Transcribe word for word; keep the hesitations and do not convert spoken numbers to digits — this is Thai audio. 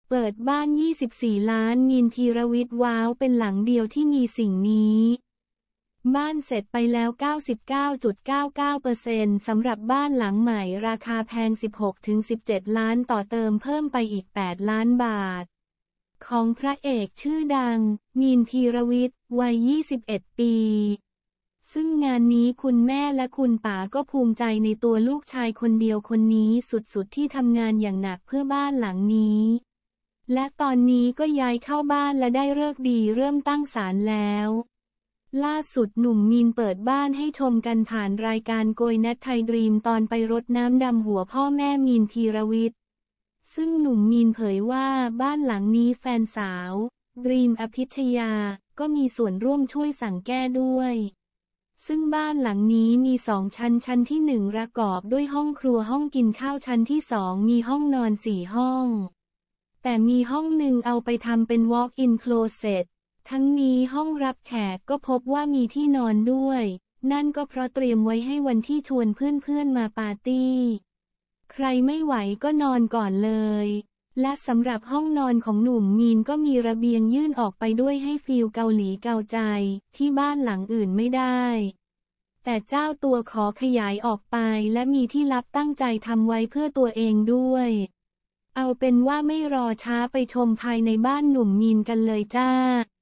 เปิดบ้าน ยี่สิบสี่ ล้านมีน ธีรวิทย์ว้าวเป็นหลังเดียวที่มีสิ่งนี้บ้านเสร็จไปแล้ว เก้าสิบเก้าจุดเก้าเก้าเปอร์เซ็นต์ สำหรับบ้านหลังใหม่ราคาแพง สิบหกถึงสิบเจ็ด ล้านต่อเติมเพิ่มไปอีก แปด ล้านบาทของพระเอกชื่อดังมีน ธีรวิทย์วัย ยี่สิบเอ็ด ปีซึ่งงานนี้คุณแม่และคุณป๋าก็ภูมิใจในตัวลูกชายคนเดียวคนนี้สุดๆที่ทำงานอย่างหนักเพื่อบ้านหลังนี้และตอนนี้ก็ย้ายเข้าบ้านและได้ฤกษ์ดีเริ่มตั้งศาลแล้วล่าสุดหนุ่มมีนเปิดบ้านให้ชมกันผ่านรายการโกยแนทไทยดรีมตอนไปรดน้ำดำหัวพ่อแม่มีน ธีรวิทย์ซึ่งหนุ่มมีนเผยว่าบ้านหลังนี้แฟนสาวดรีมอภิชยาก็มีส่วนร่วมช่วยสั่งแก้ด้วยซึ่งบ้านหลังนี้มีสองชั้นชั้นที่หนึ่งประกอบด้วยห้องครัวห้องกินข้าวชั้นที่สองมีห้องนอนสี่ห้องแต่มีห้องหนึ่งเอาไปทำเป็น walk-in closet ทั้งนี้ห้องรับแขกก็พบว่ามีที่นอนด้วยนั่นก็เพราะเตรียมไว้ให้วันที่ชวนเพื่อนๆมาปาร์ตี้ใครไม่ไหวก็นอนก่อนเลยและสำหรับห้องนอนของหนุ่มมีนก็มีระเบียงยื่นออกไปด้วยให้ฟีลเกาหลีเกาใจที่บ้านหลังอื่นไม่ได้แต่เจ้าตัวขอขยายออกไปและมีที่ลับตั้งใจทำไว้เพื่อตัวเองด้วยเอาเป็นว่าไม่รอช้าไปชมภายในบ้านหนุ่มมีนกันเลยจ้า